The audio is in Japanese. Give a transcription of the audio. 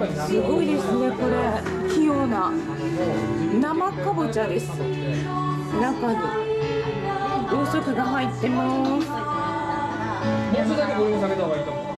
すごいですね、これ器用な生かぼちゃです。中にろうそくが入ってます。 もうちょっとだけボリューム下げた方がいいと思う。